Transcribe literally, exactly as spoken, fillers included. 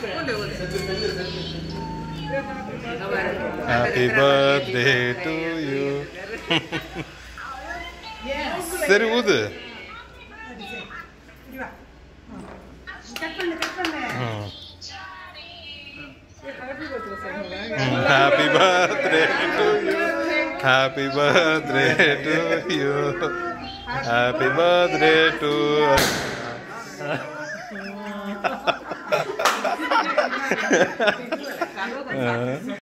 Happy birthday to you. Seri udu. Happy birthday to you. Happy birthday to you. Happy birthday to us.